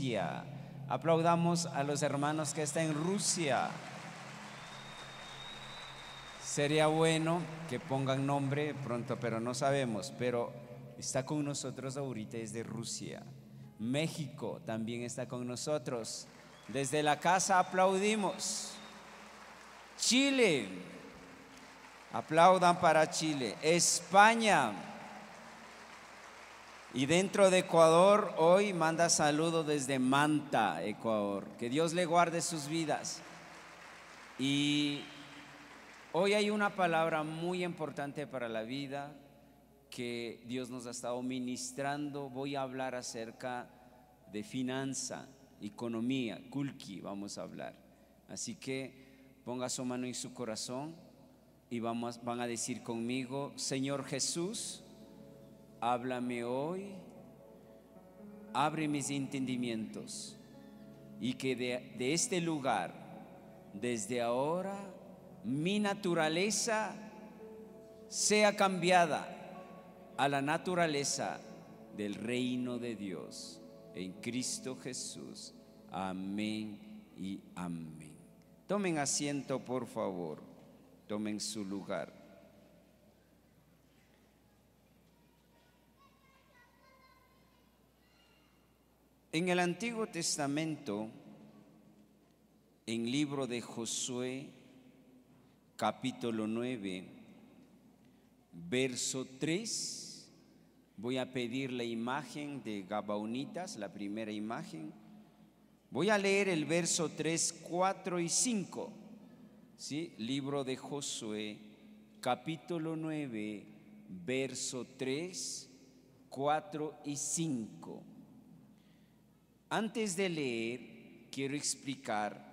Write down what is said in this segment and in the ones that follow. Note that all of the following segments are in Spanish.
Rusia. Aplaudamos a los hermanos que están en Rusia. Sería bueno que pongan nombre pronto, pero no sabemos. Pero está con nosotros ahorita desde Rusia. México también está con nosotros. Desde la casa aplaudimos. Chile, aplaudan para Chile. España. Y dentro de Ecuador, hoy manda saludos desde Manta, Ecuador. Que Dios le guarde sus vidas. Y hoy hay una palabra muy importante para la vida que Dios nos ha estado ministrando. Voy a hablar acerca de finanza, economía, kulki, vamos a hablar. Así que ponga su mano en su corazón y van a decir conmigo: Señor Jesús, háblame hoy, abre mis entendimientos y que de este lugar, desde ahora, mi naturaleza sea cambiada a la naturaleza del reino de Dios en Cristo Jesús. Amén y amén. Tomen asiento, por favor. Tomen su lugar. En el Antiguo Testamento, en libro de Josué, capítulo 9, verso 3, voy a pedir la imagen de Gabaonitas, la primera imagen. Voy a leer el verso 3, 4 y 5. ¿Sí? Libro de Josué, capítulo 9, verso 3, 4 y 5. Antes de leer, quiero explicar.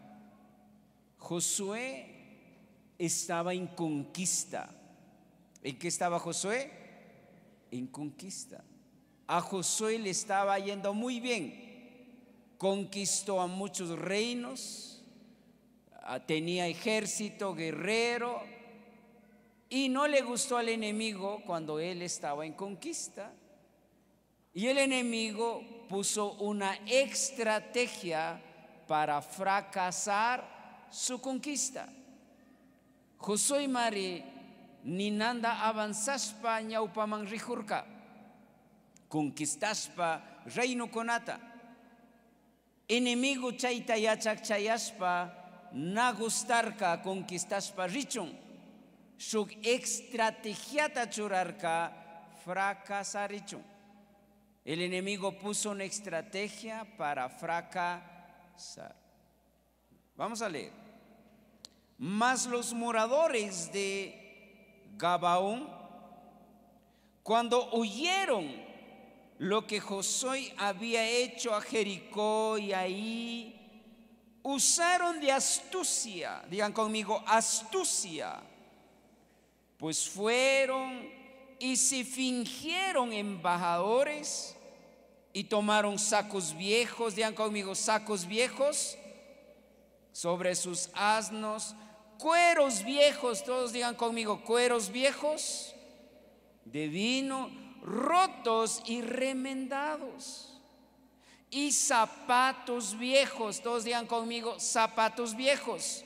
Josué estaba en conquista. ¿En qué estaba Josué? En conquista. A Josué le estaba yendo muy bien. Conquistó a muchos reinos, tenía ejército, guerrero, y no le gustó al enemigo cuando él estaba en conquista. Y el enemigo puso una estrategia para fracasar su conquista. Josué Mari ninanda avanzaspa ñawpaman rijurka, conquistaspa reino konata. Enemigo chayta yachak chayaspa na gustarka conquistaspa richun. Shuk estrategiata churarka fracasarichun. El enemigo puso una estrategia para fracasar. Vamos a leer. Mas los moradores de Gabaón, cuando oyeron lo que Josué había hecho a Jericó y ahí, usaron de astucia. Digan conmigo, astucia. Pues fueron y se fingieron embajadores y tomaron sacos viejos, digan conmigo, sacos viejos, sobre sus asnos, cueros viejos, todos digan conmigo, cueros viejos de vino, rotos y remendados, y zapatos viejos, todos digan conmigo, zapatos viejos,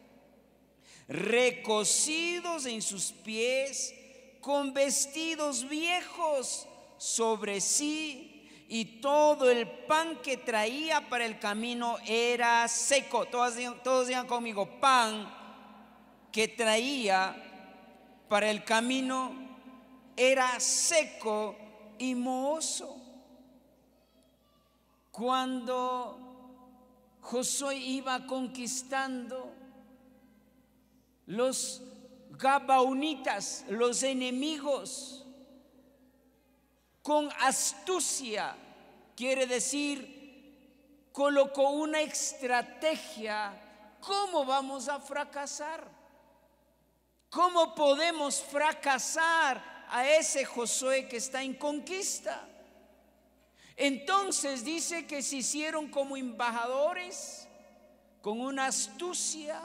recocidos en sus pies, con vestidos viejos sobre sí, y todo el pan que traía para el camino era seco. Todos digan conmigo, pan que traía para el camino era seco y mohoso. Cuando Josué iba conquistando, los gabaonitas, los enemigos, con astucia, quiere decir, colocó una estrategia. ¿Cómo vamos a fracasar? ¿Cómo podemos fracasar a ese Josué que está en conquista? Entonces dice que se hicieron como embajadores con una astucia,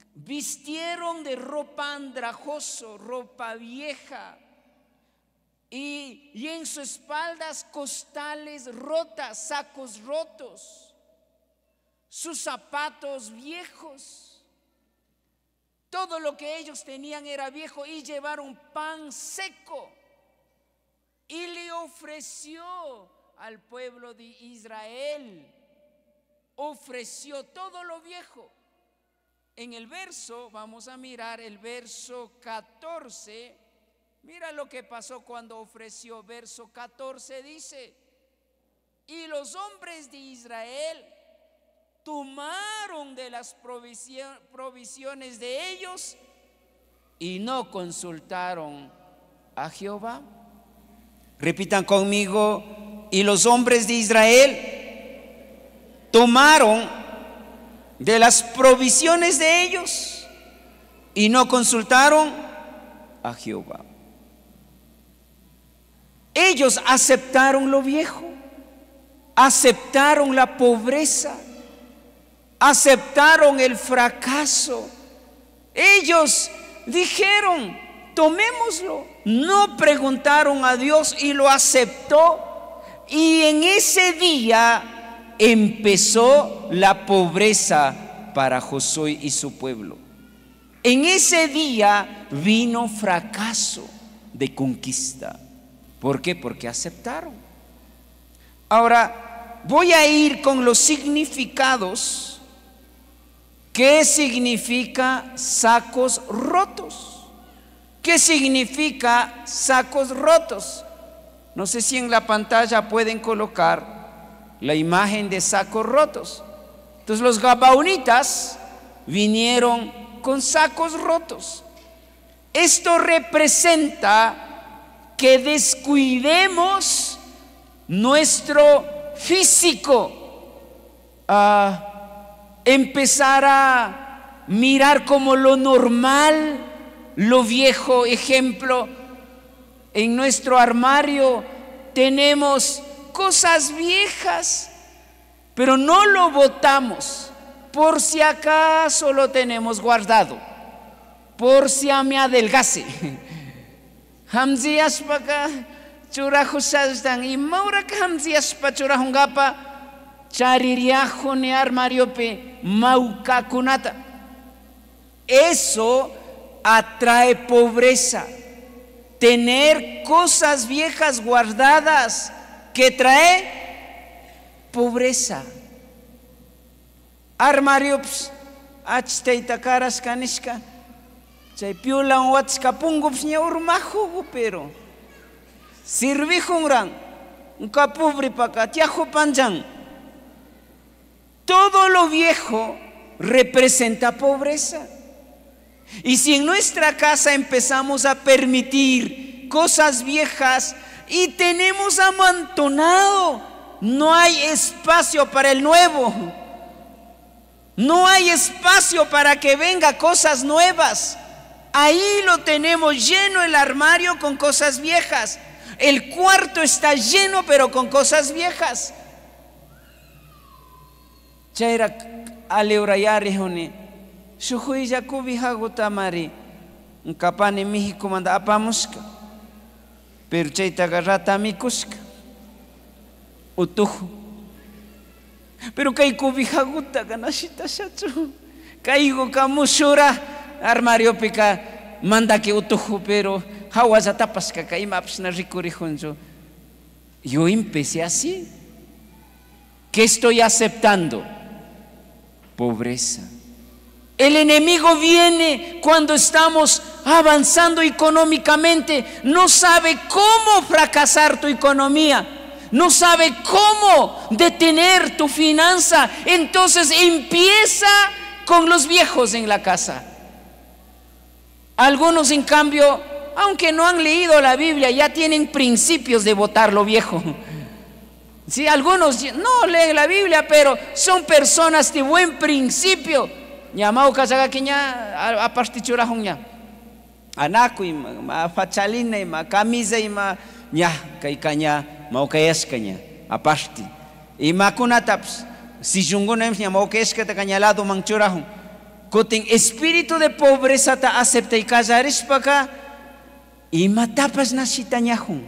vistieron de ropa andrajoso, ropa vieja, y en sus espaldas costales rotas, sacos rotos, sus zapatos viejos. Todo lo que ellos tenían era viejo, y llevaron pan seco y le ofreció al pueblo de Israel. Ofreció todo lo viejo. En el verso, vamos a mirar el verso 14. Mira lo que pasó cuando ofreció. Verso 14 dice: y los hombres de Israel tomaron de las provisiones de ellos y no consultaron a Jehová. Repitan conmigo: y los hombres de Israel tomaron de las provisiones de ellos y no consultaron a Jehová. Ellos aceptaron lo viejo, aceptaron la pobreza, aceptaron el fracaso. Ellos dijeron: tomémoslo. No preguntaron a Dios y lo aceptó. Y en ese día empezó la pobreza para Josué y su pueblo. En ese día vino fracaso de conquista. ¿Por qué? Porque aceptaron. Ahora voy a ir con los significados. ¿Qué significa sacos rotos? ¿Qué significa sacos rotos? No sé si en la pantalla pueden colocar la imagen de sacos rotos. Entonces los gabaonitas vinieron con sacos rotos. Esto representa que descuidemos nuestro físico, empezar a mirar como lo normal, lo viejo. Ejemplo, en nuestro armario tenemos cosas viejas, pero no lo botamos. Por si acaso lo tenemos guardado, por si me adelgase. Hamziaspaka churajusasdan y maura hamziaspa churajungapa chaririajo ne armariope maukakunata. Eso atrae pobreza. Tener cosas viejas guardadas, que trae pobreza. Armariops achtaita caras kanishka chay piulan watska pungups ña urmajugu, pero sirvijunran unka pobre paka tiajo panjan. Todo lo viejo representa pobreza. Y si en nuestra casa empezamos a permitir cosas viejas y tenemos amontonado, no hay espacio para el nuevo. No hay espacio para que venga cosas nuevas. Ahí lo tenemos lleno, el armario con cosas viejas. El cuarto está lleno, pero con cosas viejas. Chaira aleurayari hone shuhuilla kubihagutamari nkapane México manda apamuska, pero chaita garrata mikuska utuju. Pero kay kubihaguta ganashita shachu kaigo kamushura armario pica manda que utuju, pero hawaza tapaska kay mapsna rikurihunjo. Yo empecé así. ¿Qué estoy aceptando? Pobreza. El enemigo viene cuando estamos avanzando económicamente. No sabe cómo fracasar tu economía, no sabe cómo detener tu finanza. Entonces empieza con los viejos en la casa. Algunos, en cambio, aunque no han leído la Biblia, ya tienen principios de botar lo viejo. Sí, algunos no leen la Biblia, pero son personas de buen principio. Ñamau kasagakiña apartichurajunña anaku ima fachalina ima camisa ima ña kaykaña maukayashkaña apasti imakunataps sillunguna ña maukayashkata kañalado manchurajun kutin espíritu de pobreza ta acepta y callarishpaka imatapas nashitañajun.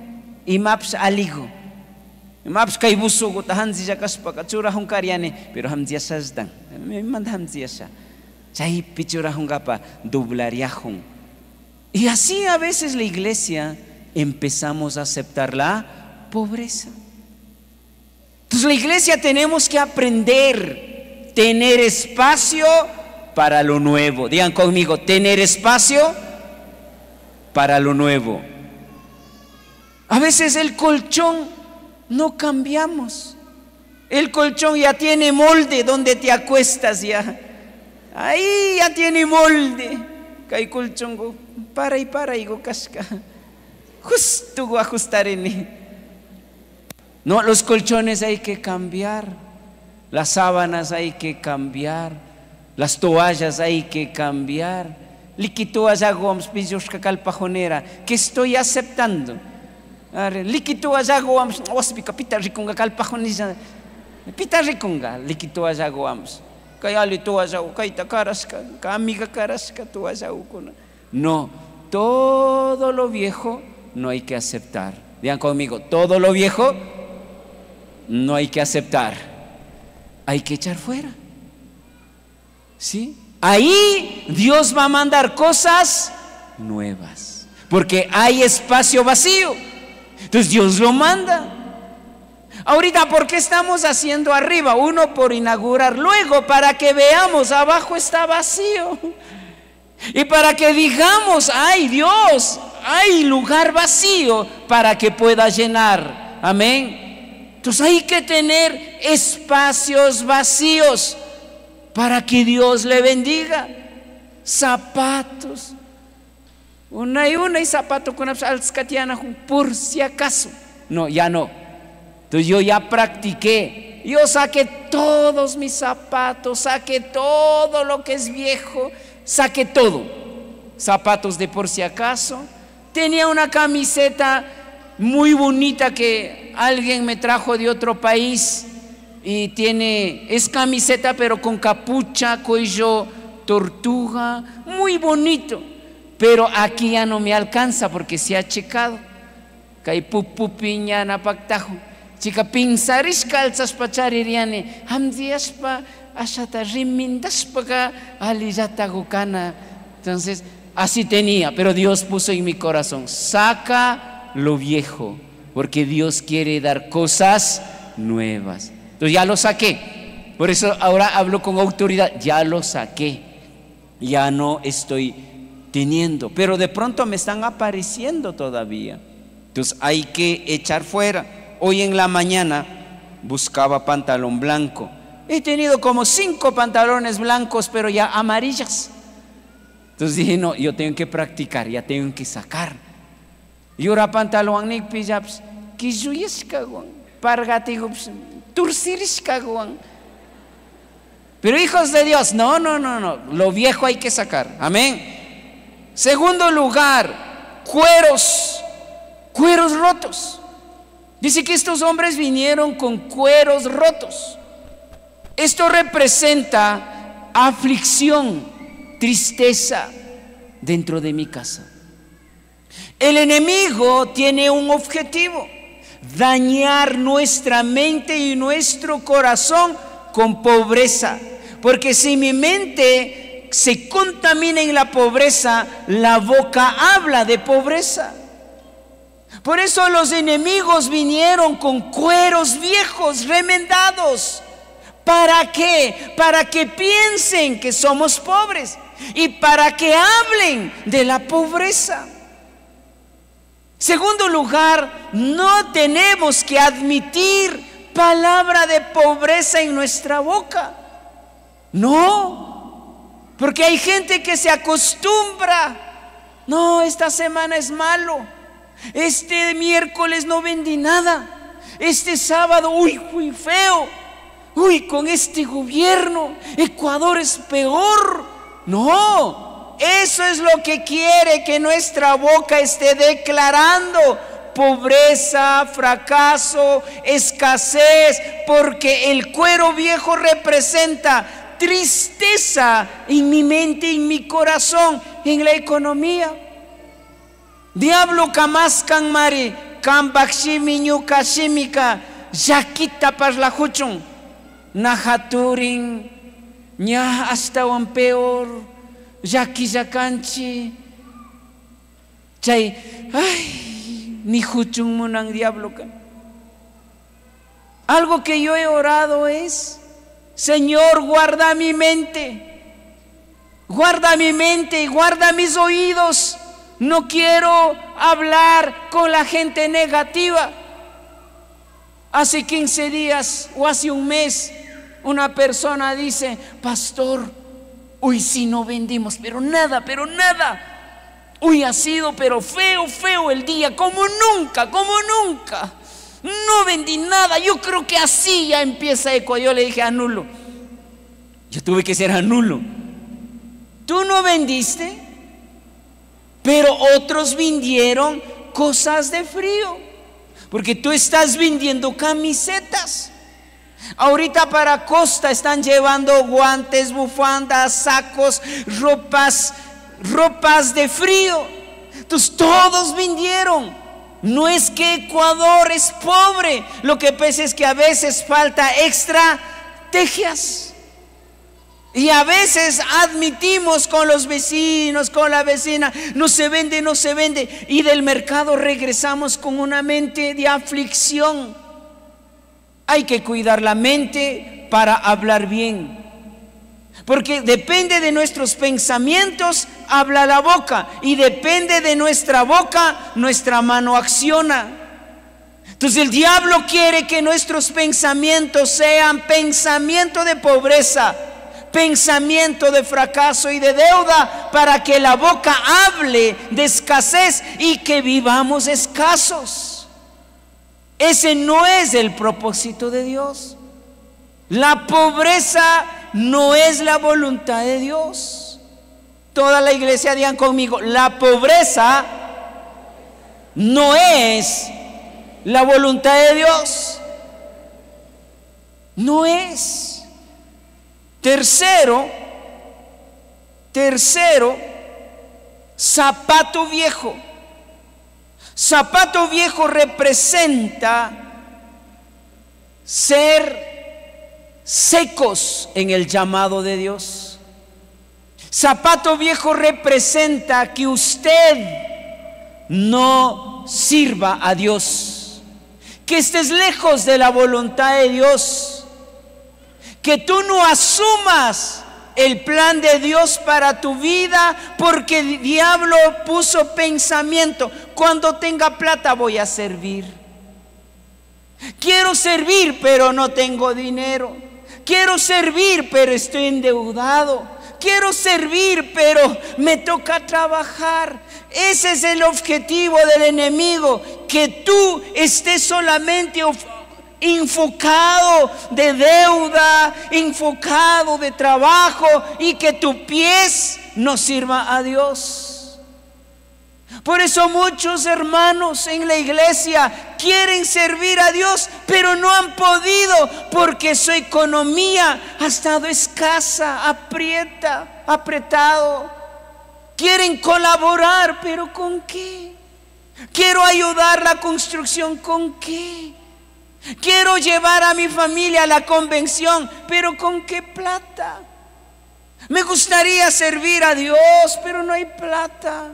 imaps aligo. Imaps kay busugo tahan siya kaspaka chura hong karyane pero hamdia sasdan. Manda hamdia siya. Chay pichura hong kapa dublariajong. Y así a veces la iglesia empezamos a aceptar la pobreza. Entonces la iglesia tenemos que aprender, tener espacio para lo nuevo. Digan conmigo, tener espacio para lo nuevo. A veces el colchón no cambiamos. El colchón ya tiene molde donde te acuestas ya. Ahí ya tiene molde. Kay colchón go para y go casca. Justo go ajustar en él. No, los colchones hay que cambiar. Las sábanas hay que cambiar. Las toallas hay que cambiar. Liquito allá goms pillos calpajonera. Que estoy aceptando. Liquito allá goms. Ospika pita riconga calpajonisa. Pita riconga. Liquito allá goms. Kayali toalla o kaita carasca. Amiga carasca toalla o con. No, todo lo viejo no hay que aceptar. Digan conmigo, todo lo viejo no hay que aceptar. Hay que echar fuera. ¿Sí? Ahí Dios va a mandar cosas nuevas. Porque hay espacio vacío. Entonces Dios lo manda. Ahorita, ¿por qué estamos haciendo arriba? Uno, por inaugurar. Luego, para que veamos, abajo está vacío. Y para que digamos, ay Dios, hay lugar vacío para que pueda llenar. Amén. Entonces hay que tener espacios vacíos para que Dios le bendiga. Zapatos. Una y zapato con alzcatiana por si acaso. No, ya no. Entonces yo ya practiqué. Yo saqué todos mis zapatos, saqué todo lo que es viejo, saqué todo. Zapatos de por si acaso. Tenía una camiseta muy bonita que alguien me trajo de otro país y es camiseta pero con capucha, cuello tortuga, muy bonito. Pero aquí ya no me alcanza porque se ha checado. Kay pupiña na pagtajo. Chica pinsaris calzas pachaririane. Hamdiaspa ashata rimindaspa aliyata gukana. Entonces, así tenía, pero Dios puso en mi corazón, saca lo viejo, porque Dios quiere dar cosas nuevas. Entonces ya lo saqué. Por eso ahora hablo con autoridad. Ya lo saqué. Ya no estoy teniendo, pero de pronto me están apareciendo todavía. Entonces hay que echar fuera. Hoy en la mañana buscaba pantalón blanco. He tenido como 5 pantalones blancos, pero ya amarillas. Entonces dije, no, yo tengo que practicar, ya tengo que sacar. Y ahora pantalón ni pijaps, que yuyescaguan, pargatigo, tursiriscaguan. Pero hijos de Dios, no, lo viejo hay que sacar. Amén. Segundo lugar, cueros rotos. Dice que estos hombres vinieron con cueros rotos. Esto representa aflicción, tristeza dentro de mi casa. El enemigo tiene un objetivo: dañar nuestra mente y nuestro corazón con pobreza. Porque si mi mente se contamina en la pobreza, la boca habla de pobreza. Por eso los enemigos vinieron con cueros viejos, remendados. ¿Para qué? Para que piensen que somos pobres y para que hablen de la pobreza. Segundo lugar, no tenemos que admitir palabra de pobreza en nuestra boca. No, porque hay gente que se acostumbra. No, esta semana es malo. Este miércoles no vendí nada. Este sábado, uy, muy feo. Uy, con este gobierno, Ecuador es peor. No, eso es lo que quiere que nuestra boca esté declarando: pobreza, fracaso, escasez, porque el cuero viejo representa tristeza en mi mente, en mi corazón, en la economía. Diablo kamaskan mari, Kambakshimi ñuka shimika llakita parlajuchun najaturin ña astawan peor llakillakanchi chay ni juchun munan diablo kan. Algo que yo he orado es: Señor, guarda mi mente y guarda mis oídos. No quiero hablar con la gente negativa. Hace 15 días o hace un mes, una persona dice: pastor, hoy sí no vendimos, pero nada. Hoy ha sido pero feo el día, como nunca. No vendí nada. Yo creo que así ya empieza Eco. Yo le dije: anulo. Yo tuve que ser anulo. Tú no vendiste, pero otros vendieron cosas de frío, porque tú estás vendiendo camisetas. Ahorita para Costa están llevando guantes, bufandas, sacos, ropas de frío. Entonces todos vendieron. No es que Ecuador es pobre, lo que pasa es que a veces falta estrategias. Y a veces admitimos con los vecinos, con la vecina: no se vende. Y del mercado regresamos con una mente de aflicción. Hay que cuidar la mente para hablar bien, porque depende de nuestros pensamientos, habla la boca, y depende de nuestra boca, nuestra mano acciona. Entonces el diablo quiere que nuestros pensamientos sean pensamiento de pobreza, pensamiento de fracaso y de deuda, para que la boca hable de escasez y que vivamos escasos. Ese no es el propósito de Dios. La pobreza no es la voluntad de Dios. Toda la iglesia digan conmigo: la pobreza no es la voluntad de Dios. No es. Tercero, zapato viejo. Zapato viejo representa ser secos en el llamado de Dios. Zapato viejo representa que usted no sirva a Dios, que estés lejos de la voluntad de Dios, que tú no asumas el plan de Dios para tu vida, porque el diablo puso pensamiento: cuando tenga plata voy a servir. Quiero servir pero no tengo dinero. Quiero servir pero estoy endeudado. Quiero servir pero me toca trabajar. Ese es el objetivo del enemigo, que tú estés solamente enfocado de deuda, enfocado de trabajo, y que tu pies no sirva a Dios. Por eso muchos hermanos en la iglesia quieren servir a Dios, pero no han podido, porque su economía ha estado escasa, apretado. Quieren colaborar, pero ¿con qué? Quiero ayudar la construcción, ¿con qué? Quiero llevar a mi familia a la convención, pero ¿con qué plata? Me gustaría servir a Dios, pero no hay plata.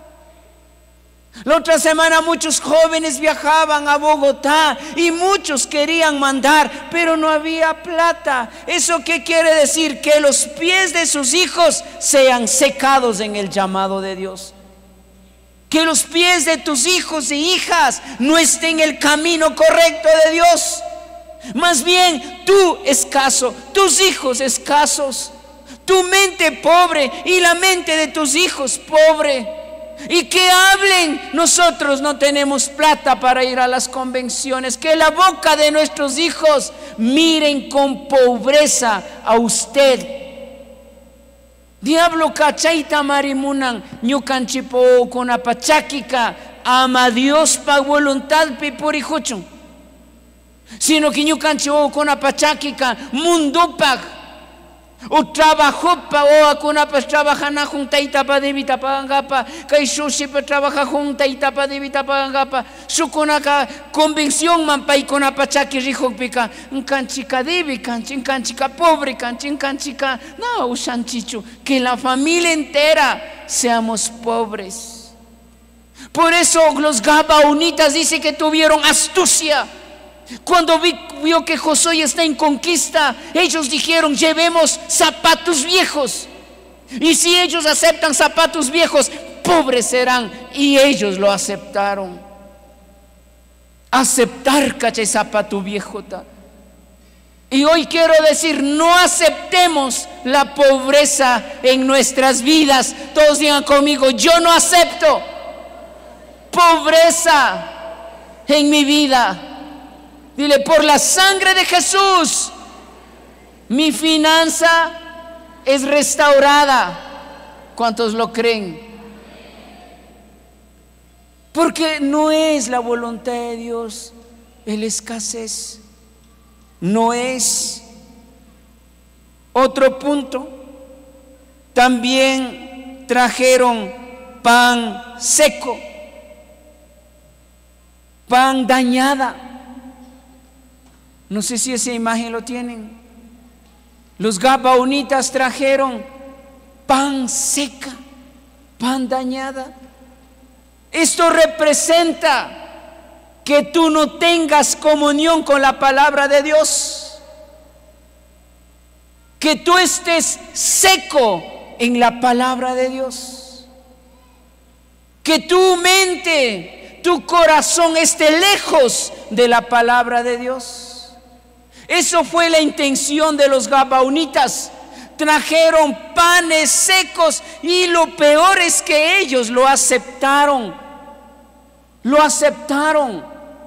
La otra semana muchos jóvenes viajaban a Bogotá y muchos querían mandar, pero no había plata. ¿Eso qué quiere decir? Que los pies de sus hijos sean secados en el llamado de Dios. Que los pies de tus hijos e hijas no estén en el camino correcto de Dios. Más bien tú escaso, tus hijos escasos, tu mente pobre y la mente de tus hijos pobre. Y que hablen: nosotros no tenemos plata para ir a las convenciones. Que la boca de nuestros hijos miren con pobreza a usted. Diablo cachaita marimunan ñucanchipo con apachakika ama Dios pa voluntad pipurijuchun, sino que ñucanchipo con apachakika mundupag O trabajó pa o akuna pas trabajana junta itapa de vitapangapa, kay sushi pa trabaja junta itapa de vitapangapa, sukunaka convicción man pay kuna pachaki rijok pika, canchica debi, canchica pobre, canchica, no usanchichu, que la familia entera seamos pobres. Por eso los gabaonitas dice que tuvieron astucia. Cuando vio que Josué está en conquista, ellos dijeron: llevemos zapatos viejos, y si ellos aceptan zapatos viejos, pobres serán. Y ellos lo aceptaron. Aceptar, caché, zapato viejo. Y hoy quiero decir: no aceptemos la pobreza en nuestras vidas. Todos digan conmigo: yo no acepto pobreza en mi vida. Dile: por la sangre de Jesús, mi finanza es restaurada. ¿Cuántos lo creen? Porque no es la voluntad de Dios la escasez. No es. Otro punto: también trajeron pan seco, pan dañada. No sé si esa imagen lo tienen. Los gabaonitas trajeron pan seca, pan dañada. Esto representa que tú no tengas comunión con la palabra de Dios, que tú estés seco en la palabra de Dios, que tu mente, tu corazón esté lejos de la palabra de Dios. Eso fue la intención de los gabaonitas. Trajeron panes secos, y lo peor es que ellos lo aceptaron. Lo aceptaron.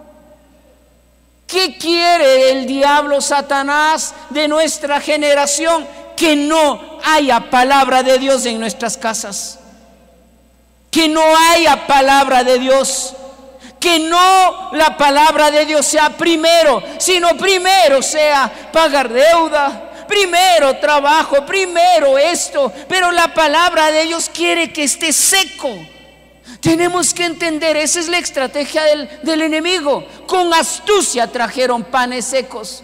¿Qué quiere el diablo, Satanás, de nuestra generación? Que no haya palabra de Dios en nuestras casas, que no haya palabra de Dios, que no la palabra de Dios sea primero, sino primero sea pagar deuda, primero trabajo, primero esto. Pero la palabra de Dios quiere que esté seco. Tenemos que entender, esa es la estrategia del enemigo. Con astucia trajeron panes secos.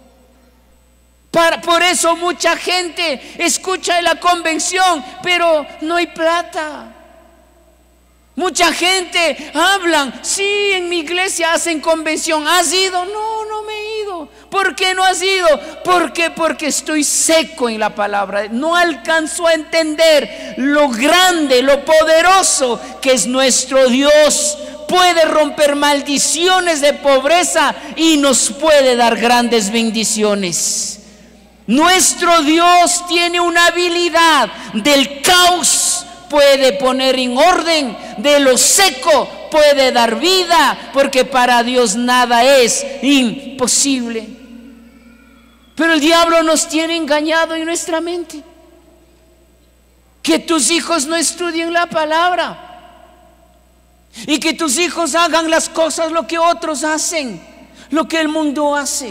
Por eso mucha gente escucha en la convención, pero no hay plata. Mucha gente hablan: sí, en mi iglesia hacen convención. ¿Has ido? No, no me he ido. ¿Por qué no has ido? Porque estoy seco en la palabra. No alcanzo a entender lo grande, lo poderoso que es nuestro Dios. Puede romper maldiciones de pobreza y nos puede dar grandes bendiciones. Nuestro Dios tiene una habilidad del caos. Puede poner en orden, de lo seco puede dar vida, porque para Dios nada es imposible. Pero el diablo nos tiene engañado en nuestra mente. Que tus hijos no estudien la palabra, y que tus hijos hagan las cosas lo que otros hacen, lo que el mundo hace.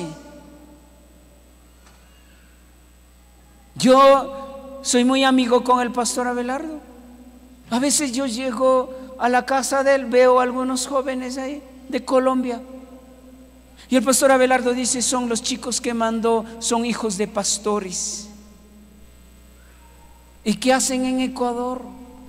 Yo soy muy amigo con el pastor Abelardo. A veces yo llego a la casa de él, veo a algunos jóvenes ahí de Colombia, y el pastor Abelardo dice: son los chicos que mandó, son hijos de pastores. ¿Y qué hacen en Ecuador?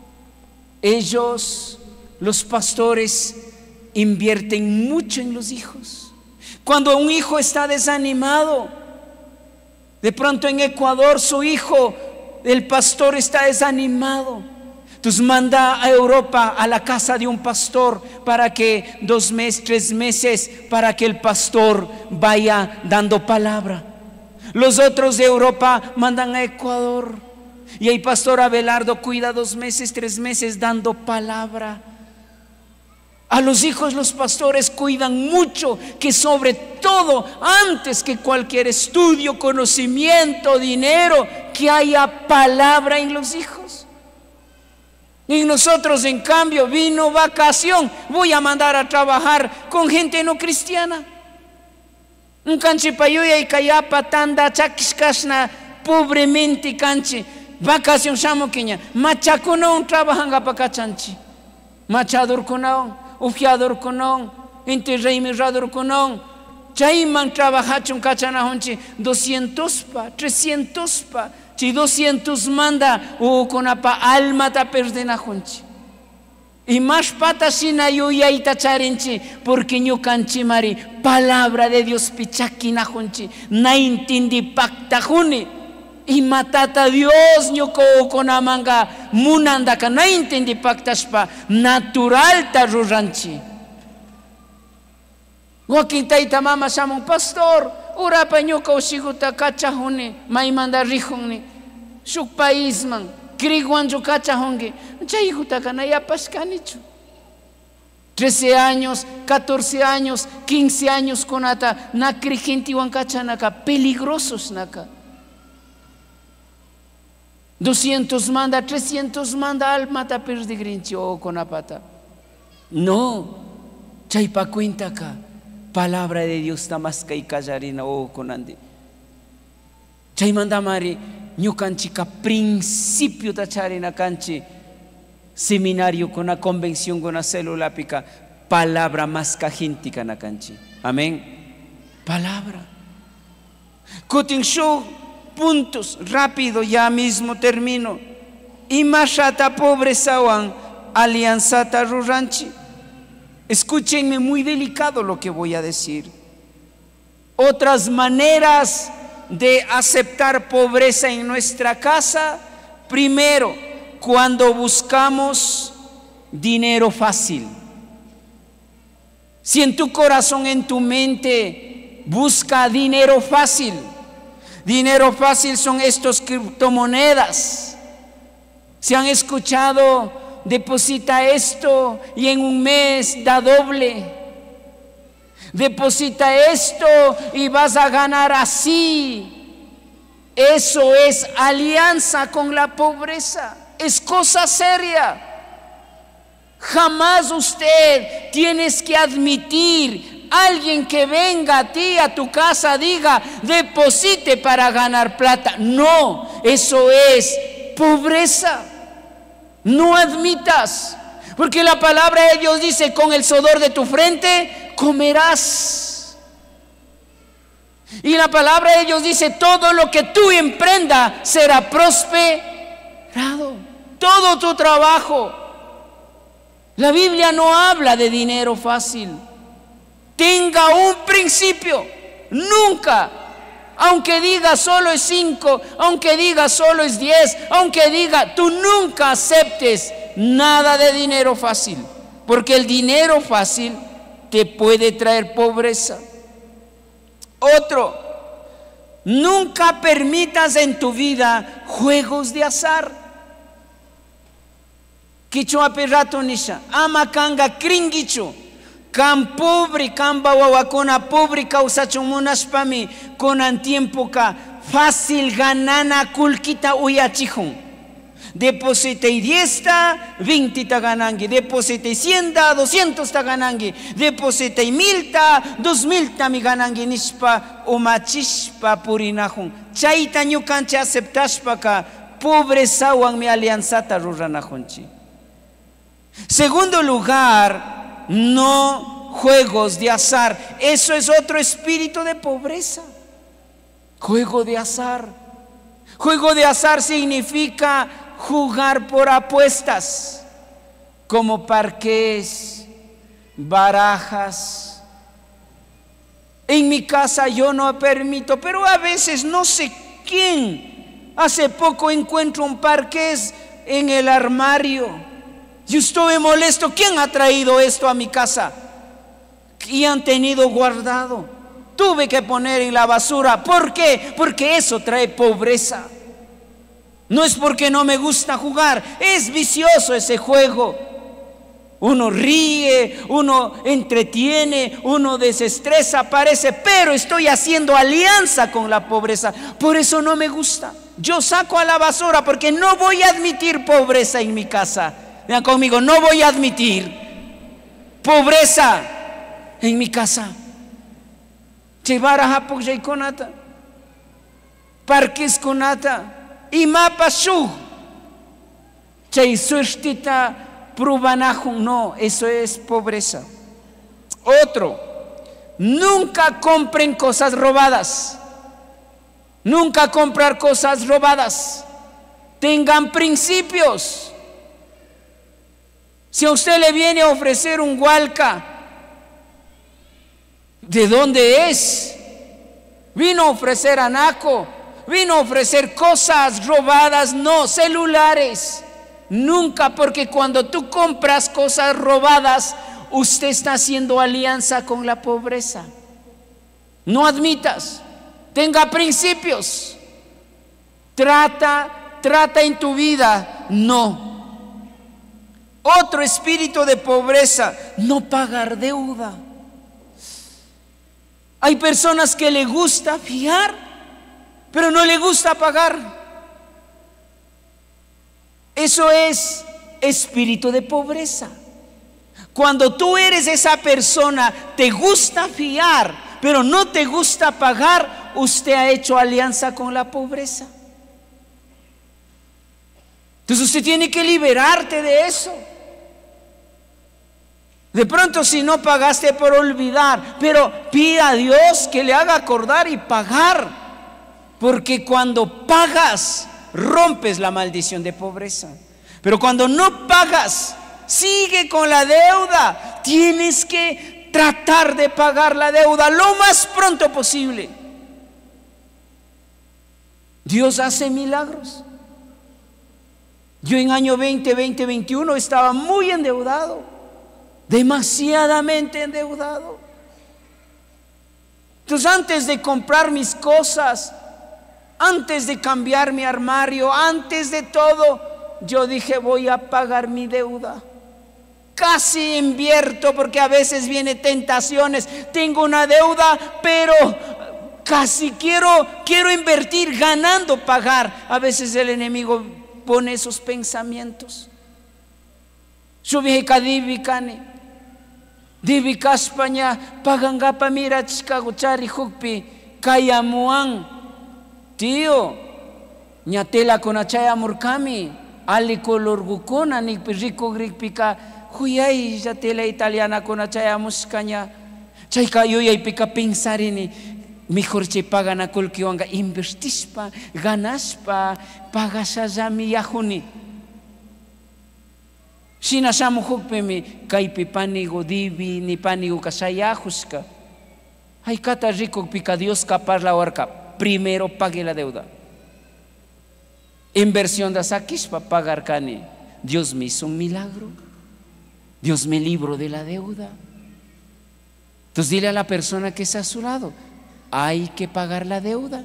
Ellos, los pastores, invierten mucho en los hijos. Cuando un hijo está desanimado, de pronto en Ecuador su hijo, el pastor, está desanimado, entonces manda a Europa a la casa de un pastor para que 2 meses, 3 meses, para que el pastor vaya dando palabra. Los otros de Europa mandan a Ecuador, y el pastor Abelardo cuida 2 meses, 3 meses dando palabra. A los hijos los pastores cuidan mucho, que sobre todo, antes que cualquier estudio, conocimiento, dinero, que haya palabra en los hijos. Y nosotros, en cambio, vino vacación, voy a mandar a trabajar con gente no cristiana. Un canchipayuya y cayapa tanda chakishkashna pobremente canchi. Vacación shamoquiña. Machaconon trabajan a pacachanchi. Machador conon, ufiador conon, enterreimirrador conon. Chayman trabajachon cachanahonchi 200 pa, 300 pa. Si 200 manda o conapa alma ta perdenahonchi. Y más patasina yo ya itacharenchi porque yo canchi mari palabra de Dios pichakinahonchi na intindi pactajuni y matata Dios ñoko conamanga munandaka na intindi pactashpa natural ta ruranchi. Guaquintaita mama shamon pastor urapa ñoko ushiguta kachahuni maimanda rijunni shuk paisman Kriguanjo cachahongue, chayikutaka ya pascanichu. 13 años, 14 años, 15 años conata, nakri gente huancachanaka, peligrosos naka. 200 manda, 300 manda almata perdigrinchi o conapata. No, chaypa cuenta ka, palabra de Dios tamasca y callarina o conandi. Chay manda mari. Ñucanchica principio tacharina canchi seminario con una convención con una célula pica palabra más cajintica na canchi. Amén. Palabra. Cutting show puntos rápido ya mismo termino. Y mashata pobreza wan alianzata ruranchi. Escúchenme muy delicado lo que voy a decir. Otras maneras de aceptar pobreza en nuestra casa. Primero, cuando buscamos dinero fácil. Si en tu corazón, en tu mente busca dinero fácil son estos criptomonedas. Si han escuchado, deposita esto y en un mes da doble. Deposita esto y vas a ganar así. Eso es alianza con la pobreza. Es cosa seria. Jamás usted tienes que admitir alguien que venga a ti, a tu casa, diga, deposite para ganar plata. No, eso es pobreza. No admitas. Porque la palabra de Dios dice, con el sudor de tu frente comerás. Y la palabra de Dios dice, todo lo que tú emprenda será prosperado. Todo tu trabajo. La Biblia no habla de dinero fácil. Tenga un principio. Nunca, aunque diga solo es 5, aunque diga solo es 10, aunque diga, tú nunca aceptes nada de dinero fácil. Porque el dinero fácil te puede traer pobreza. Otro, nunca permitas en tu vida juegos de azar. Kichwa perrato nisha, ama kanga kringicho, kan pobre, kan bawawakona pobre causachumunaspami, konan tiempo ka fácil ganana kulkita uyachijun. Deposite 10 20 ta ganangi, deposite 100 200 ta ganangi, deposite 1000 2000 ta mi ganangi nispa umachishpa purinahun. Chaita ñukanchi aceptashpa ka pobrezawan mi alianzata ruranahunchi. Segundo lugar, no juegos de azar. Eso es otro espíritu de pobreza. Juego de azar. Juego de azar significa jugar por apuestas, como parqués, barajas. En mi casa yo no permito, pero a veces no sé quién. Hace poco encuentro un parqués en el armario. Yo estuve molesto. ¿Quién ha traído esto a mi casa? Y han tenido guardado. Tuve que poner en la basura. ¿Por qué? Porque eso trae pobreza. No es porque no me gusta jugar, es vicioso ese juego. Uno ríe, uno entretiene, uno desestresa, parece, pero estoy haciendo alianza con la pobreza. Por eso no me gusta. Yo saco a la basura porque no voy a admitir pobreza en mi casa. Vean conmigo, no voy a admitir pobreza en mi casa. parques kunata imapa shuk chay suertita prubanajun. No, eso es pobreza. Otro, nunca compren cosas robadas. Nunca comprar cosas robadas. Tengan principios. Si a usted le viene a ofrecer un hualca, ¿de dónde es? Vino a ofrecer anaco, vino a ofrecer cosas robadas. No, celulares. Nunca, porque cuando tú compras cosas robadas, usted está haciendo alianza con la pobreza. No admitas. Tenga principios. Trata en tu vida. No. Otro espíritu de pobreza, no pagar deuda. Hay personas que le gusta fiar, pero no le gusta pagar. Eso es espíritu de pobreza. Cuando tú eres esa persona, te gusta fiar, pero no te gusta pagar, usted ha hecho alianza con la pobreza. Entonces usted tiene que liberarte de eso. De pronto, si no pagaste, por olvidar, pero pida a Dios que le haga acordar y pagar, porque cuando pagas rompes la maldición de pobreza. Pero cuando no pagas, sigue con la deuda. Tienes que tratar de pagar la deuda lo más pronto posible. Dios hace milagros. Yo en año 2021 estaba muy endeudado, demasiadamente endeudado. Entonces, antes de comprar mis cosas, antes de cambiar mi armario, antes de todo, yo dije: voy a pagar mi deuda. Casi invierto, porque a veces vienen tentaciones. Tengo una deuda, pero casi quiero invertir ganando pagar. A veces el enemigo pone esos pensamientos. Subihika divikane divika España pagangapa mira chikaguchari hukpi kayamuan tío ñatela konachaya murkami ali color gukona ni rico gripika huyay yatela italiana konachaya muskaña chayka yoyay pika pensarini mejor che pagana kulkiwanga invertispa ganaspa pagasallami yahuni shina shamu hukpemi kaypi panigo divi ni panigo kasayajuska hay kata rico pika Dios capaz la horca. Primero pague la deuda. Inversión de saquispa pagar cani. Dios me hizo un milagro. Dios me libró de la deuda. Entonces dile a la persona que está a su lado: hay que pagar la deuda.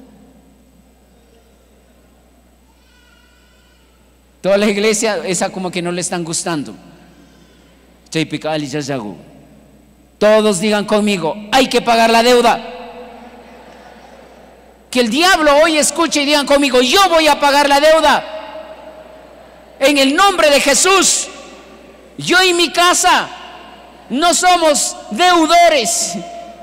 Toda la iglesia, esa como que no le están gustando. Todos digan conmigo: hay que pagar la deuda. Que el diablo hoy escuche y digan conmigo: yo voy a pagar la deuda. En el nombre de Jesús, yo y mi casa no somos deudores.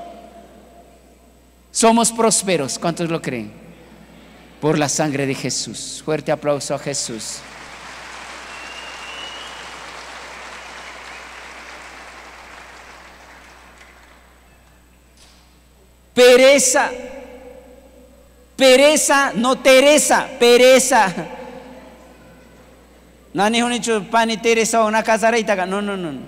Somos prósperos. ¿Cuántos lo creen? Por la sangre de Jesús. Fuerte aplauso a Jesús. Pereza. Pereza, no Teresa, pereza. No han dicho pani Teresa o una casarita. No.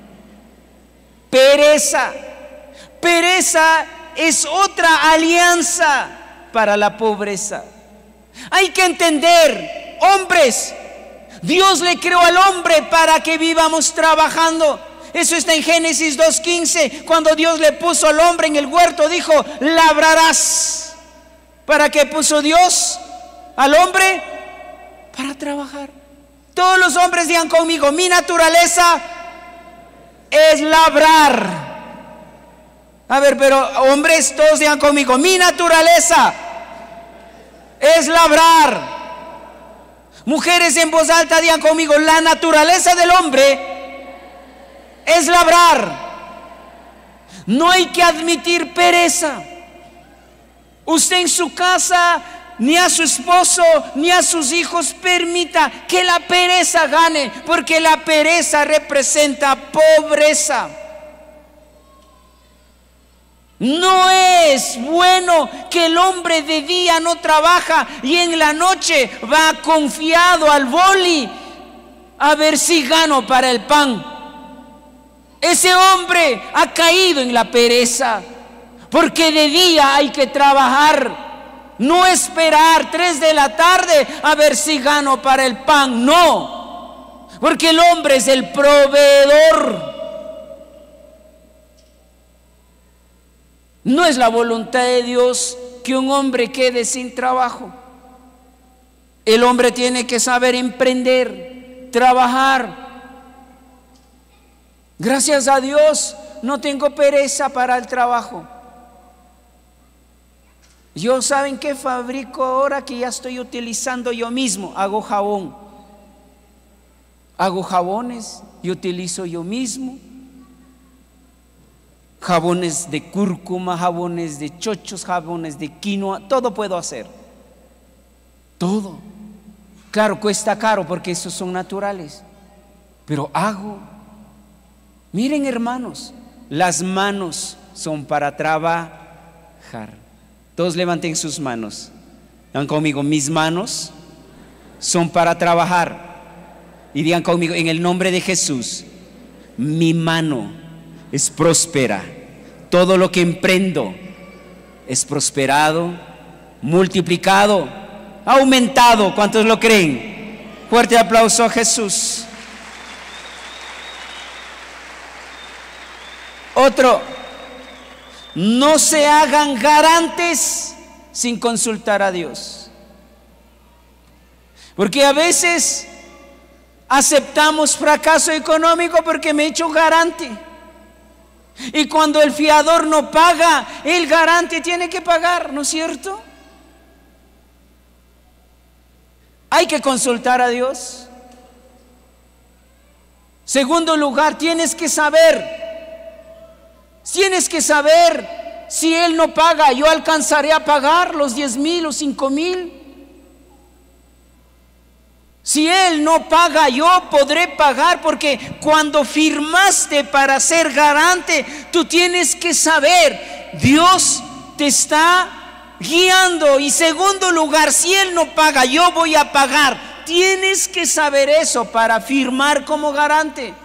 Pereza. Pereza es otra alianza para la pobreza. Hay que entender, hombres, Dios le creó al hombre para que vivamos trabajando. Eso está en Génesis 2:15. Cuando Dios le puso al hombre en el huerto, dijo: labrarás. ¿Para qué puso Dios al hombre? Para trabajar. Todos los hombres digan conmigo: mi naturaleza es labrar. A ver, pero hombres, todos digan conmigo: mi naturaleza es labrar. Mujeres, en voz alta digan conmigo: la naturaleza del hombre es labrar. No hay que admitir pereza. Usted en su casa ni a su esposo, ni a sus hijos permita que la pereza gane, porque la pereza representa pobreza. No es bueno que el hombre de día no trabaja y en la noche va confiado al boli a ver si gano para el pan. Ese hombre ha caído en la pereza, porque de día hay que trabajar, no esperar 3 de la tarde a ver si gano para el pan, no, porque el hombre es el proveedor. No es la voluntad de Dios que un hombre quede sin trabajo. El hombre tiene que saber emprender, trabajar. Gracias a Dios no tengo pereza para el trabajo. Yo, ¿saben qué fabrico ahora que ya estoy utilizando yo mismo? Hago jabón. Hago jabones y utilizo yo mismo. Jabones de cúrcuma, jabones de chochos, jabones de quinoa, todo puedo hacer. Todo. Claro, cuesta caro porque esos son naturales, pero hago. Miren, hermanos, las manos son para trabajar. Todos levanten sus manos. Digan conmigo, mis manos son para trabajar. Y digan conmigo, en el nombre de Jesús, mi mano es próspera. Todo lo que emprendo es prosperado, multiplicado, aumentado. ¿Cuántos lo creen? Fuerte aplauso a Jesús. Otro, no se hagan garantes sin consultar a Dios. Porque a veces aceptamos fracaso económico porque me he hecho garante. Y cuando el fiador no paga, el garante tiene que pagar, ¿no es cierto? Hay que consultar a Dios. Segundo lugar, tienes que saber si Él no paga, yo alcanzaré a pagar los 10,000 o 5,000. Si Él no paga, yo podré pagar, porque cuando firmaste para ser garante, tú tienes que saber, Dios te está guiando. Y segundo lugar, si Él no paga, yo voy a pagar. Tienes que saber eso para firmar como garante.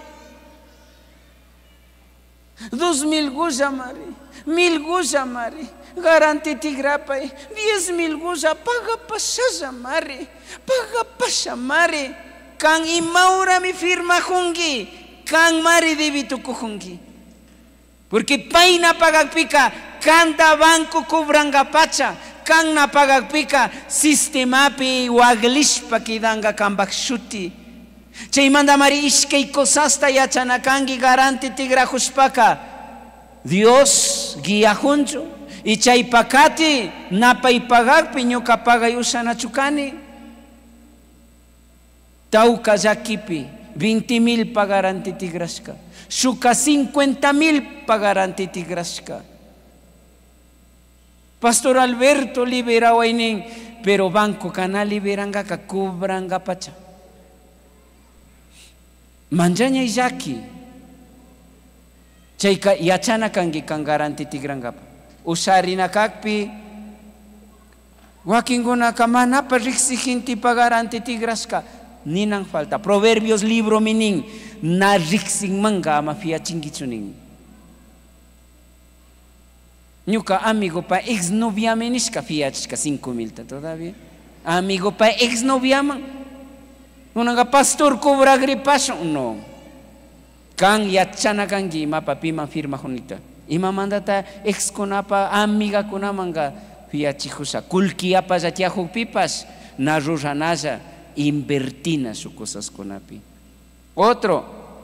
2,000 guja mari, 1,000 guja mari, garante tigrapa, 10,000 guja, paga pasha mari, paga pasha mari, kan imaura mi firma jungi, kan mari debito jungi. Porque paina pagagpica, kanta banco cobranga pacha, kan na pagagpica, sistemapi waglishpa kidanga kambak shuti. Chay manda mari ishkay cosasta yachanakangi garante tigrajushpaka. Dios guía juncho y chay pakati napay pagagpi ñuka pagay usanachukani. Tauka yakipi 20,000 pagarante tigrashka, shuka 50,000 pagarante tigrashka. Pastor Alberto libera wainin, pero banco kana liberanga ka kubranga pacha. Manjaña yaki chayka yachana kangi kan garanti tigrangapa usarina kakpi wakinguna kamana pa riksihinti pagaranti tigraska ninan falta. Proverbios libro minin na riksing manga mafia chingichunin. Ñuka amigo pa ex novia menishka fiachka 5,000 todavía. Amigo pa ex novia man unanga pastor cobra gripaso, no. Kan yachana kangi mapa pima firma junita. Ima mandata ex kunapa amiga kunamanga fiachijusa. Kulki apa zatiahu pipas na rujanaya invertina su cosas kunapi. Otro.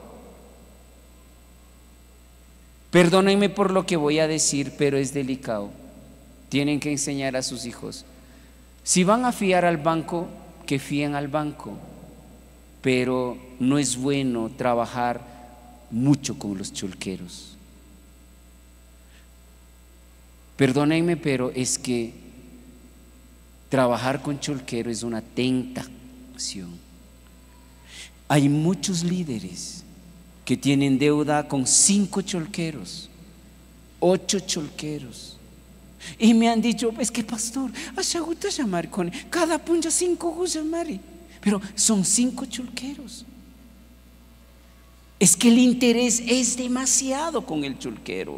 Perdónenme por lo que voy a decir, pero es delicado. Tienen que enseñar a sus hijos. Si van a fiar al banco, que fíen al banco. Pero no es bueno trabajar mucho con los chulqueros. Perdónenme, pero es que Trabajar con cholquero es una tentación. Hay muchos líderes que tienen deuda con 5 cholqueros, 8 cholqueros. Y me han dicho, es que pastor, gusta llamar con cada punja 5 gusta llamar. Pero son 5 cholqueros. Es que el interés es demasiado con el cholquero.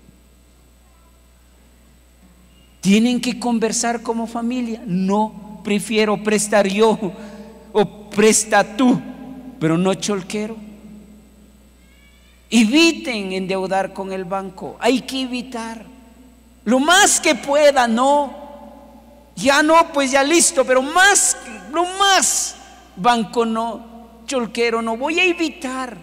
¿Tienen que conversar como familia? No, prefiero prestar yo o presta tú, pero no cholquero. Eviten endeudar con el banco, hay que evitar lo más que pueda. No, ya no, pues ya listo, pero lo más banco no, cholquero no, voy a evitar.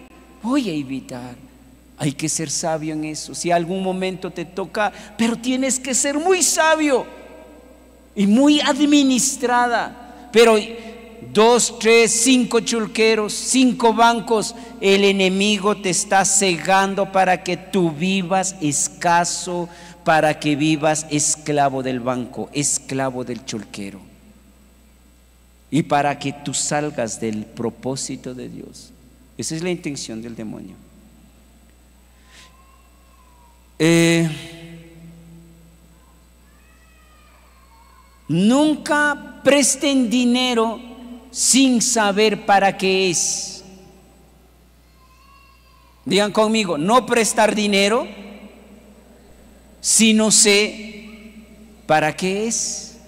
Hay que ser sabio en eso. Si algún momento te toca, pero tienes que ser muy sabio y muy administrada. Pero 2, 3, 5 chulqueros, 5 bancos, el enemigo te está cegando para que tú vivas escaso, para que vivas esclavo del banco, esclavo del chulquero, y para que tú salgas del propósito de Dios. Esa es la intención del demonio. Nunca presten dinero sin saber para qué es. Digan conmigo, no prestar dinero si no sé para qué es.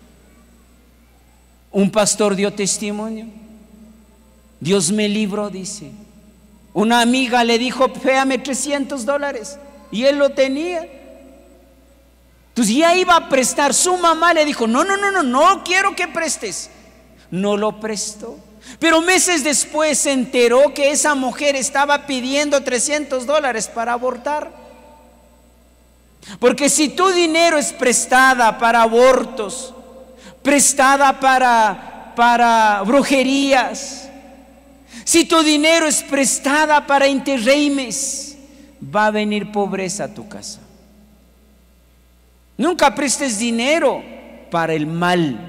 Un pastor dio testimonio. Dios me libró, dice. Una amiga le dijo, féame $300 y él lo tenía. Entonces ya iba a prestar. Su mamá le dijo, no quiero que prestes. No lo prestó. Pero meses después se enteró que esa mujer estaba pidiendo $300 para abortar. Porque si tu dinero es prestada para abortos, prestada para brujerías, si tu dinero es prestada para interreimes, va a venir pobreza a tu casa. Nunca prestes dinero para el mal.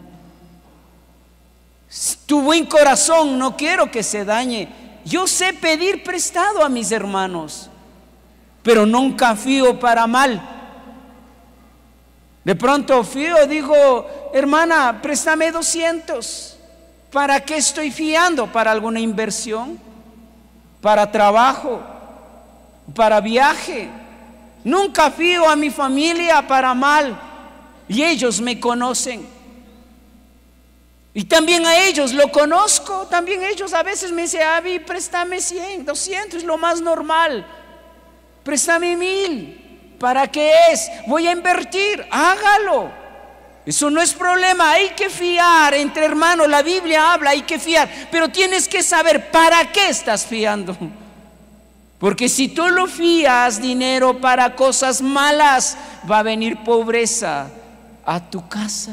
Tu buen corazón no quiero que se dañe. Yo sé pedir prestado a mis hermanos, pero nunca fío para mal. De pronto fío, digo, hermana, préstame 200. ¿Para qué estoy fiando? ¿Para alguna inversión? ¿Para trabajo? ¿Para viaje? Nunca fío a mi familia para mal, y ellos me conocen. Y también a ellos lo conozco. También ellos a veces me dicen, Avi, préstame 100, 200, es lo más normal. Préstame 1000. ¿Para qué es? Voy a invertir, hágalo. Eso no es problema, hay que fiar entre hermanos. La Biblia habla, hay que fiar, pero tienes que saber para qué estás fiando. Porque si tú lo fías dinero para cosas malas, va a venir pobreza a tu casa.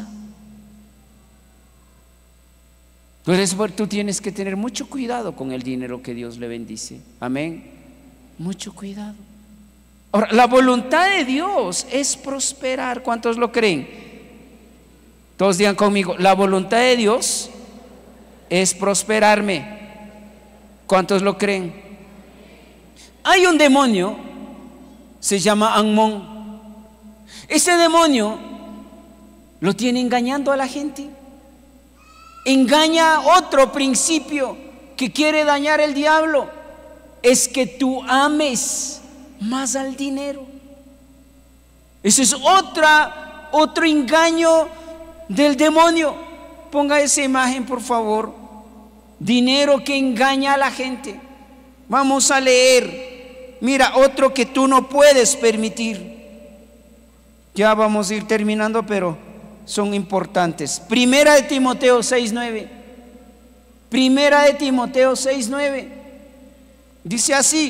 Entonces tú tienes que tener mucho cuidado con el dinero que Dios le bendice. Amén. Mucho cuidado. Ahora, la voluntad de Dios es prosperar. ¿Cuántos lo creen? Todos digan conmigo, la voluntad de Dios es prosperarme. ¿Cuántos lo creen? Hay un demonio, se llama Amón. Ese demonio lo tiene engañando a la gente. Engaña otro principio que quiere dañar el diablo. Es que tú ames más al dinero. Ese es otro engaño del demonio. Ponga esa imagen, por favor. Dinero que engaña a la gente. Vamos a leer. Mira, otro que tú no puedes permitir. Ya vamos a ir terminando, pero son importantes. Primera de Timoteo 6:9. Primera de Timoteo 6:9. Dice así: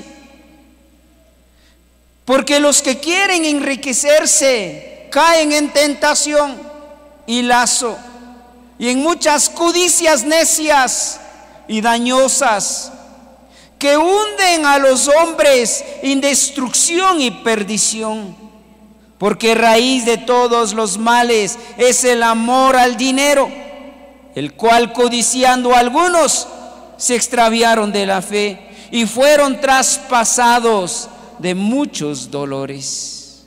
porque los que quieren enriquecerse caen en tentación y lazo, y en muchas codicias necias y dañosas, que hunden a los hombres en destrucción y perdición, porque raíz de todos los males es el amor al dinero, el cual codiciando algunos se extraviaron de la fe y fueron traspasados de muchos dolores.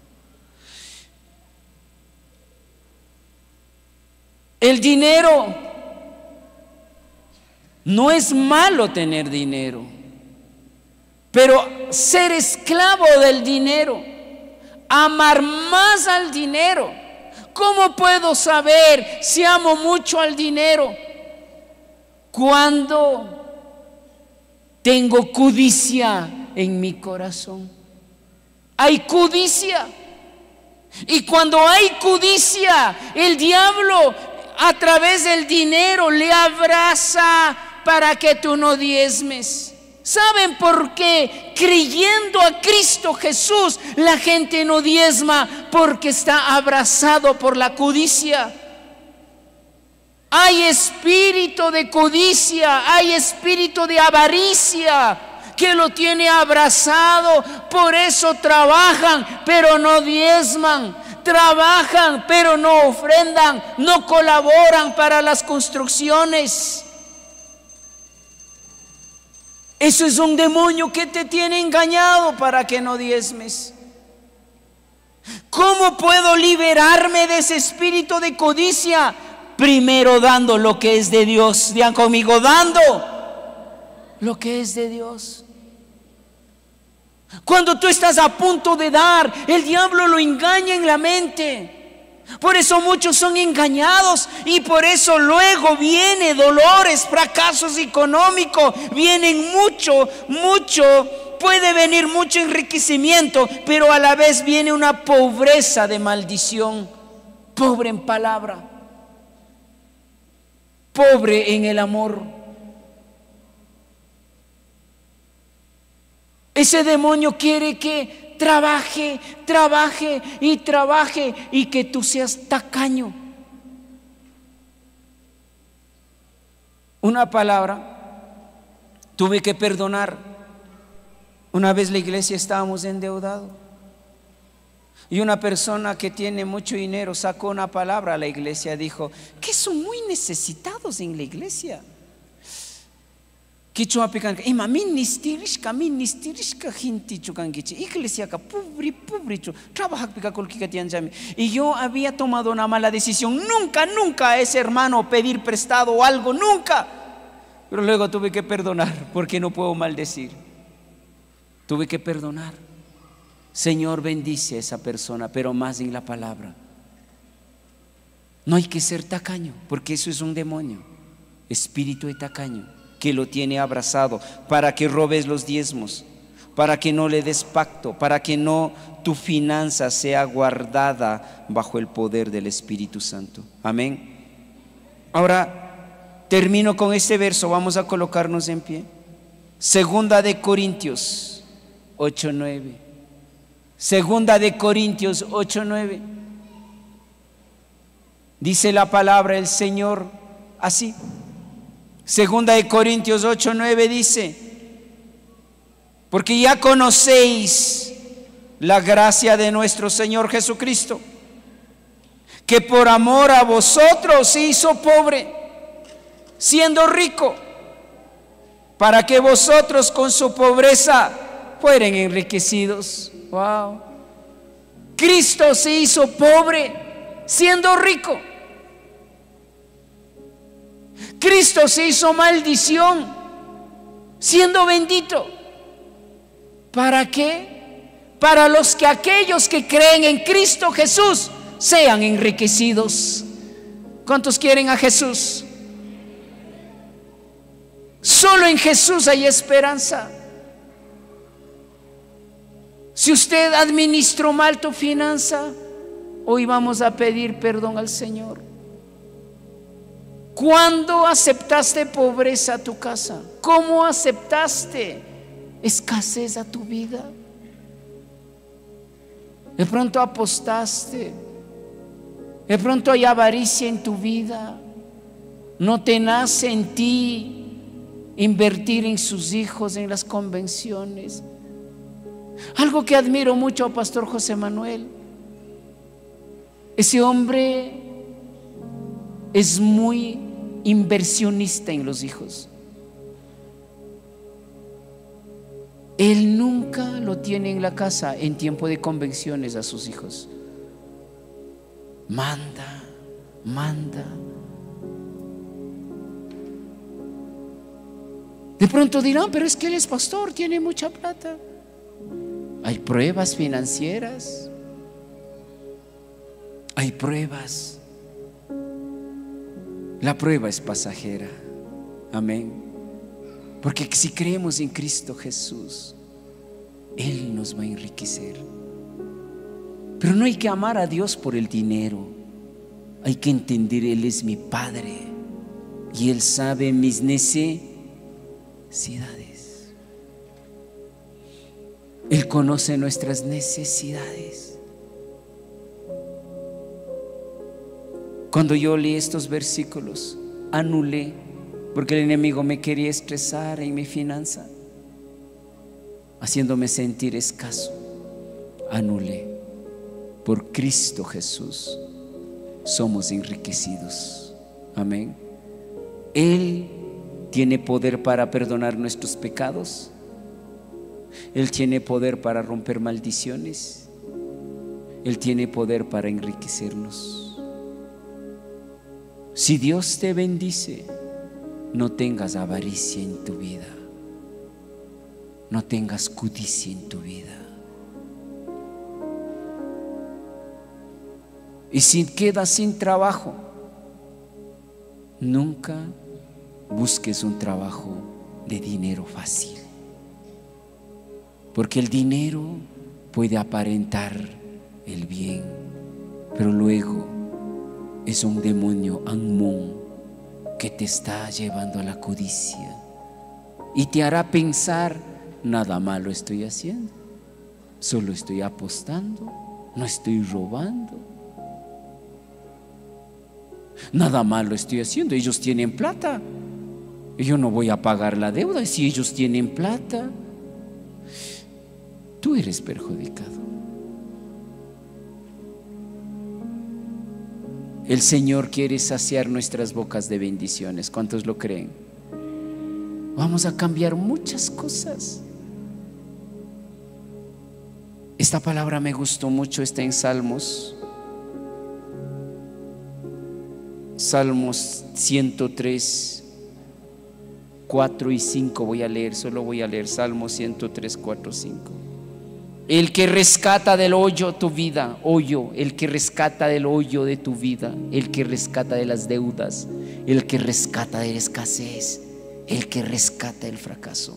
El dinero, no es malo tener dinero, pero ser esclavo del dinero, amar más al dinero. ¿Cómo puedo saber si amo mucho al dinero? Cuando tengo codicia en mi corazón. Hay codicia. Y cuando hay codicia, el diablo a través del dinero le abraza para que tú no diezmes. ¿Saben por qué? Creyendo a Cristo Jesús, la gente no diezma, porque está abrazado por la codicia. Hay espíritu de codicia, hay espíritu de avaricia que lo tiene abrazado. Por eso trabajan, pero no diezman. Trabajan, pero no ofrendan, no colaboran para las construcciones. Eso es un demonio que te tiene engañado para que no diezmes. ¿Cómo puedo liberarme de ese espíritu de codicia? Primero dando lo que es de Dios. Digan conmigo, dando lo que es de Dios. Cuando tú estás a punto de dar, el diablo lo engaña en la mente. Por eso muchos son engañados y por eso luego viene dolores, fracasos económicos, vienen mucho, puede venir mucho enriquecimiento, pero a la vez viene una pobreza de maldición. Pobre en palabra, pobre en el amor. Ese demonio quiere que trabaje y que tú seas tacaño. Una palabra, tuve que perdonar. Una vez la iglesia estábamos endeudados y una persona que tiene mucho dinero sacó una palabra a la iglesia, dijo que son muy necesitados en la iglesia. Kichwa pican, ima ministirishka hinti chukangichi, iglesia ka pobre trabaja pica colquica tianjami. Y yo había tomado una mala decisión, nunca a ese hermano pedir prestado algo, nunca. Pero luego tuve que perdonar, porque no puedo maldecir. Tuve que perdonar. Señor, bendice a esa persona, pero más en la palabra. No hay que ser tacaño, porque eso es un demonio, espíritu de tacaño, que lo tiene abrazado para que robes los diezmos, para que no le des pacto, para que no tu finanza sea guardada bajo el poder del Espíritu Santo. Amén. Ahora termino con este verso, vamos a colocarnos en pie. Segunda de Corintios 8:9. Segunda de Corintios 8:9. Dice la palabra del Señor así. Segunda de Corintios 8:9 dice: porque ya conocéis la gracia de nuestro Señor Jesucristo, que por amor a vosotros se hizo pobre, siendo rico, para que vosotros con su pobreza fueren enriquecidos. Wow. Cristo se hizo pobre siendo rico. Cristo se hizo maldición siendo bendito. ¿Para qué? Para aquellos que creen en Cristo Jesús sean enriquecidos. ¿Cuántos quieren a Jesús? Solo en Jesús hay esperanza. Si usted administró mal tu finanza, hoy vamos a pedir perdón al Señor. ¿Cuándo aceptaste pobreza a tu casa? ¿Cómo aceptaste escasez a tu vida? De pronto apostaste, de pronto hay avaricia en tu vida, no te nace en ti invertir en sus hijos, en las convenciones. Algo que admiro mucho al pastor José Manuel, Ese hombre es muy inversionista en los hijos. Él nunca lo tiene en la casa en tiempo de convenciones a sus hijos. Manda. De pronto dirán, pero es que él es pastor, tiene mucha plata. Hay pruebas financieras, hay pruebas. La prueba es pasajera. Amén. Porque si creemos en Cristo Jesús, Él nos va a enriquecer. Pero no hay que amar a Dios por el dinero. Hay que entender, Él es mi Padre y Él sabe mis necesidades. Él conoce nuestras necesidades. Cuando yo leí estos versículos, anulé, porque el enemigo me quería estresar en mi finanza, haciéndome sentir escaso. Anulé. Por Cristo Jesús somos enriquecidos. Amén. Él tiene poder para perdonar nuestros pecados. Él tiene poder para romper maldiciones. Él tiene poder para enriquecernos. Si Dios te bendice, no tengas avaricia en tu vida. No tengas codicia en tu vida. Y si quedas sin trabajo, nunca busques un trabajo de dinero fácil. Porque el dinero puede aparentar el bien, pero luego es un demonio Amón que te está llevando a la codicia y te hará pensar, nada malo estoy haciendo, solo estoy apostando, no estoy robando. Nada malo estoy haciendo, ellos tienen plata, yo no voy a pagar la deuda si ellos tienen plata. Tú eres perjudicado. El Señor quiere saciar nuestras bocas de bendiciones. ¿Cuántos lo creen? Vamos a cambiar muchas cosas. Esta palabra me gustó mucho, está en Salmos 103, 4 y 5 voy a leer, solo voy a leer Salmos 103, 4, 5. El que rescata del hoyo tu vida, hoyo, el que rescata del hoyo de tu vida, el que rescata de las deudas, el que rescata de la escasez, el que rescata del fracaso,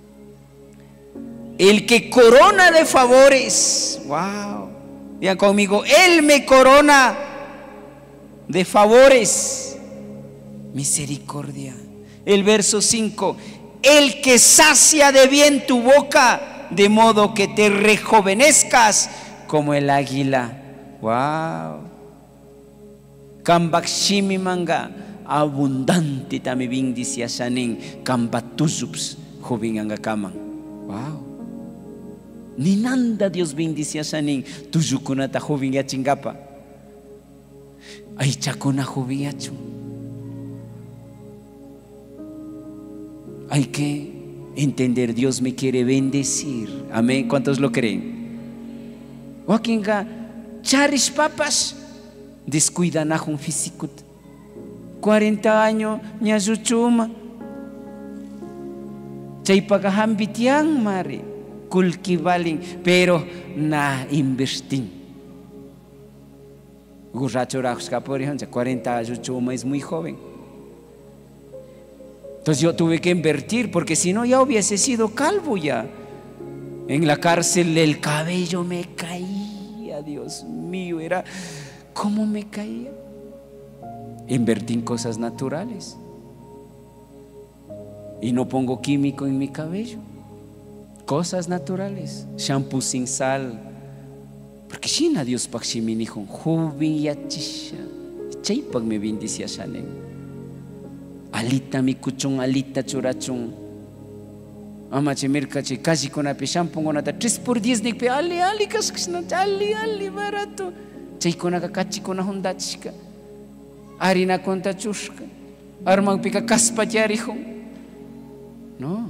el que corona de favores. Wow, digan conmigo, Él me corona de favores, misericordia. El verso 5, el que sacia de bien tu boca, de modo que te rejuvenezcas como el águila. Wow. Kambakshimi manga abundante tami bendicia shanin kambatuzups jovinanga kaman. Wow. Ninanda Dios bendicia shanin tuzukunata jovinga chingapa. Ay chakuna jovingachu. Hay que entender, Dios me quiere bendecir. Amén. ¿Cuántos lo creen? Wakinga charish papas descuidan a un físico 40 años ñazuchuma chaypaga bitiang mari kulkivalen, pero na investin gurracho rajska por ejemplo 40 años chuma es muy joven. Entonces yo tuve que invertir, porque si no ya hubiese sido calvo ya. En la cárcel el cabello me caía, Dios mío, era como me caía. Invertí en cosas naturales y no pongo químico en mi cabello. Cosas naturales, shampoo sin sal. Porque Shina Dios pakshimi nihon joven yachisha chaypak me bendicia shanen. Alita mi kuchung, alita churachung. Ama chemirkachi casi con ape shampoo con ata 3 por 10 nikpe ali kasksna ali barato. chaykunaqa kachikuna huntachishka harinakunta chushka armanpika kaspallarihun, no,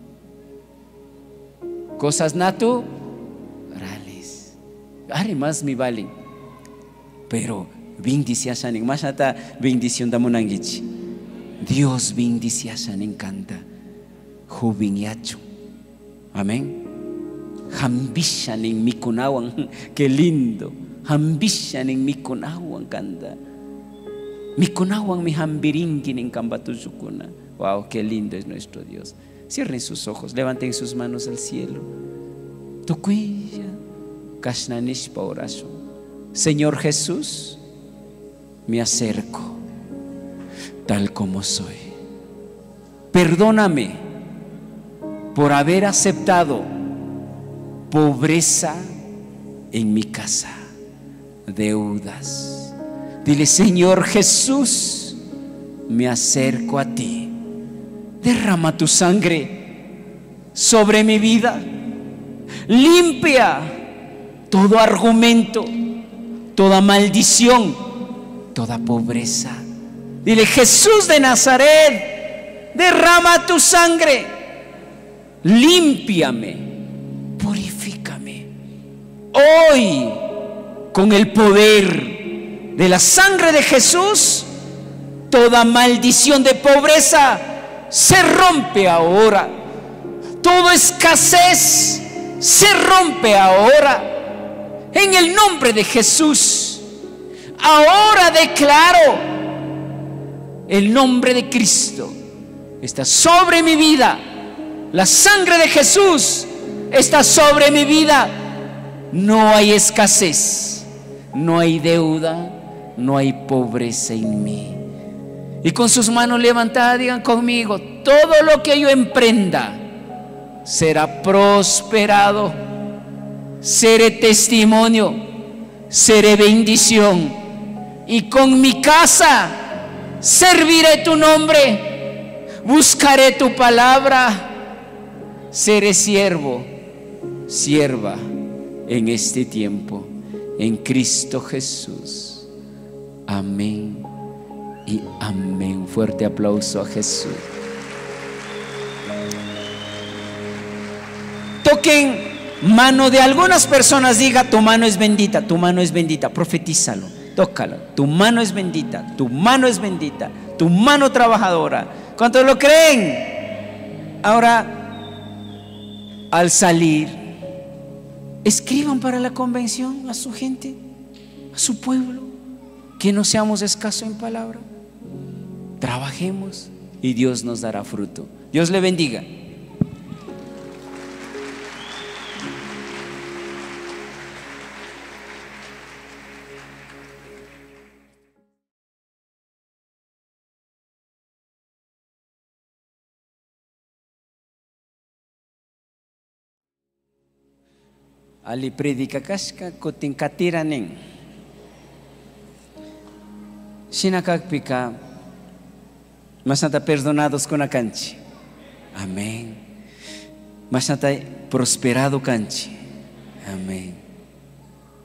cosas naturales, ari más mi valen, pero bendiciasanin mashata bendición damunangichi, Dios bendiciasanin canta joven yacho, amén. Hambishanin mikunawan, qué lindo, hambishanin mikunawan canta, mikunawan mi hambiringin en cambatusukuna. Wow, qué lindo es nuestro Dios. Cierren sus ojos, levanten sus manos al cielo. Tukuya, kashnanishpa oración. Señor Jesús, me acerco tal como soy. Perdóname por haber aceptado pobreza en mi casa, deudas. Dile, Señor Jesús, me acerco a ti. Derrama tu sangre sobre mi vida. Limpia todo argumento, toda maldición, toda pobreza. Dile, Jesús de Nazaret, derrama tu sangre. Límpiame. Purifícame hoy con el poder de la sangre de Jesús. Toda maldición de pobreza se rompe ahora. Toda escasez se rompe ahora en el nombre de Jesús. Ahora declaro el nombre de Cristo está sobre mi vida. La sangre de Jesús está sobre mi vida. No hay escasez, no hay deuda, no hay pobreza en mí. Y con sus manos levantadas digan conmigo: todo lo que yo emprenda será prosperado. Seré testimonio, seré bendición, y con mi casa serviré tu nombre, buscaré tu palabra. Seré siervo, sierva en este tiempo, en Cristo Jesús. Amén y amén. Fuerte aplauso a Jesús. Toquen mano de algunas personas, diga: tu mano es bendita, tu mano es bendita. Profetízalo, tócalo. Tu mano es bendita, tu mano es bendita, tu mano trabajadora. ¿Cuántos lo creen? Ahora, al salir, escriban para la convención a su gente, a su pueblo, que no seamos escasos en palabra. Trabajemos y Dios nos dará fruto. Dios le bendiga. Ali predica kashka kutin katiranen. Shinakakpika masanta perdonados con akanchi. Amén. Masanta prosperado kanchi. Amén.